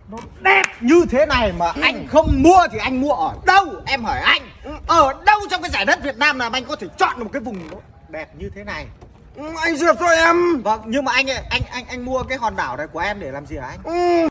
Nó đẹp như thế này mà anh không mua thì anh mua ở đâu? Em hỏi anh, ở đâu trong cái giải đất Việt Nam nào anh có thể chọn được một cái vùng nó đẹp như thế này? Anh duyệt cho em. Vâng, nhưng mà anh mua cái hòn đảo này của em để làm gì hả anh?